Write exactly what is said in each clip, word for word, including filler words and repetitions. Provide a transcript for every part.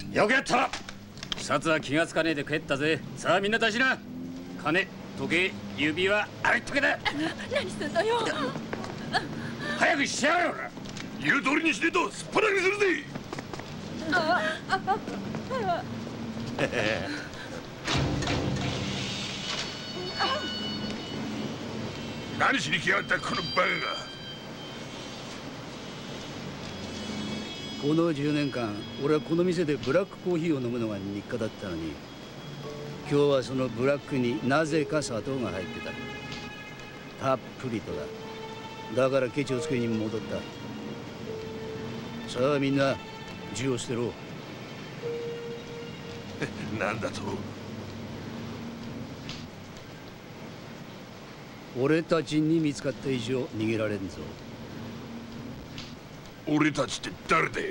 よくやった。札は気がつかねえで帰ったぜ。さあみんな出しな。金、時計、指輪、あれっとけだ。 何すんのよ。 早くしやがれ。 言う通りにしねえとすっぱらにするぜ。 あああ何しに来やがったこのバカが。 このじゅうねんかん俺はこの店でブラックコーヒーを飲むのが日課だったのに、今日はそのブラックになぜか砂糖が入ってた。たっぷりとだ。だからケチをつけに戻った。さあみんな銃を捨てろ。 なんだと。 俺たちに見つかった以上逃げられんぞ。 俺たちって誰だ。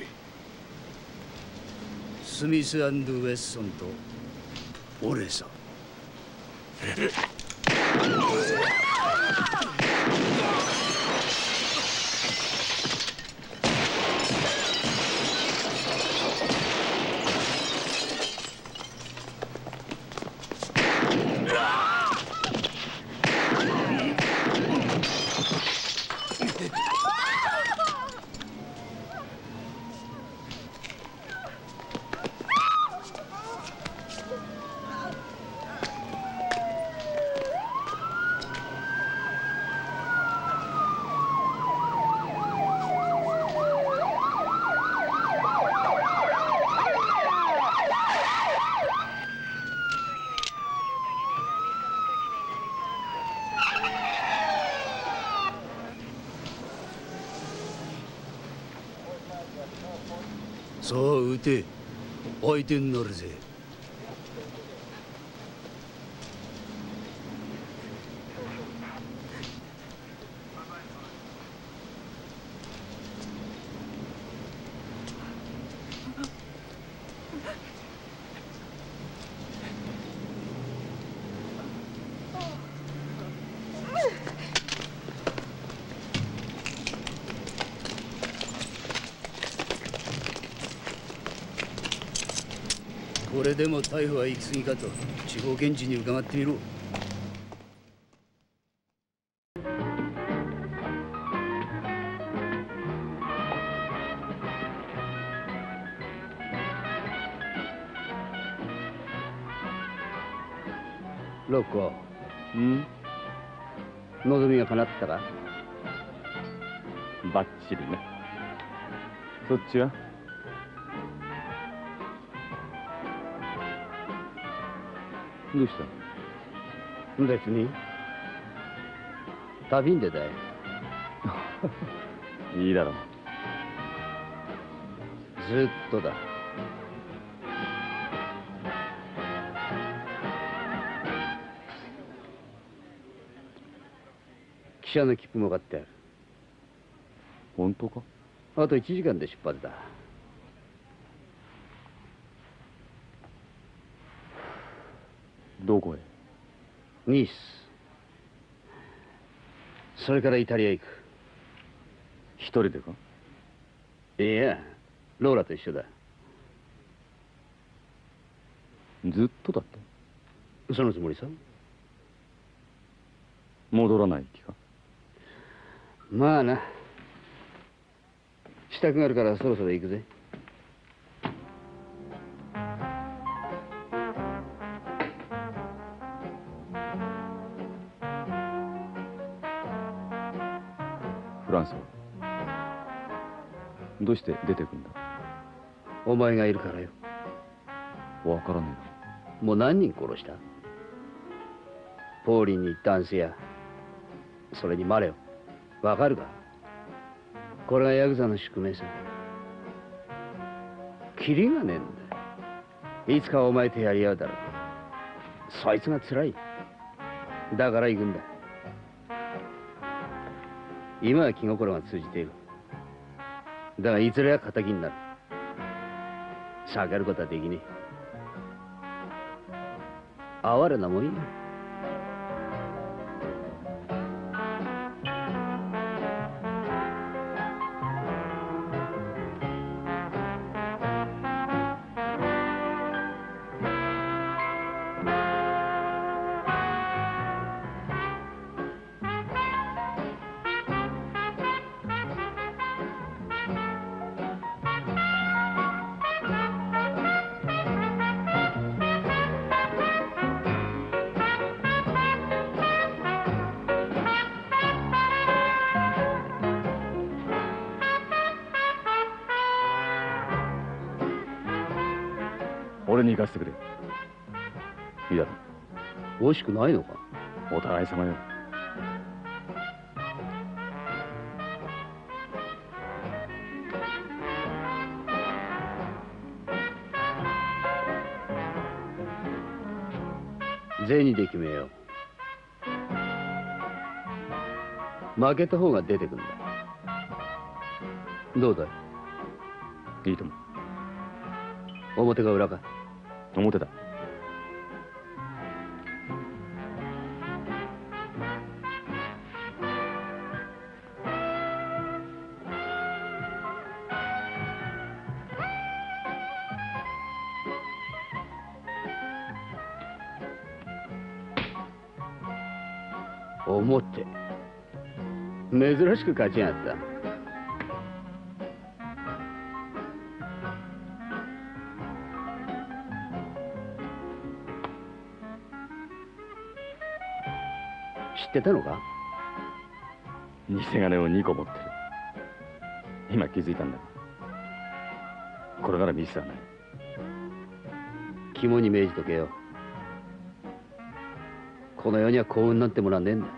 スミス&ウェッソンと俺さ。さあ撃て。相手になるぜ。これでも逮捕は行き過ぎかと地方検事に伺ってみろ。ロッコ。 ん？ 望みが叶ったか？ バッチリね。そっちは？どうした？ 別に。旅に出たい。 いいだろう。 ずっとだ。汽車の切符も買ってある。 本当か？ あといちじかんで出発だ。 どこへ？ ニース。それからイタリア行く。 一人でか？ いや、ローラと一緒だ。 ずっとだって？ そのつもりさ。 戻らない気か？ まあな。支度があるからそろそろ行くぜ。 フランスはどうして出てくんだ？ お前がいるからよ。 わからねえな。もう何人殺した？ポーリンに男性や、それにマレオ。わかるか？これがヤクザの宿命さ。キリがねえんだ。いつかお前とやり合うだろう。そいつが辛い。だから行くんだ。今は気心が通じている。だがいずれは敵になる。避けることはできねえ。哀れなもんよ。 俺に行かせてくれ。いいだろ。 惜しくないのか。 お互い様よ。 銭で決めよう。負けた方が出てくんだ。どうだい？ いいとも。 表か裏か？ 表だ。 表。珍しく勝ちやがった。知ってたのか？ 偽金をにこ持ってる。今気づいたんだ。これならミスはない。 肝に銘じとけよ。この世には幸運なんてものはねえんだ。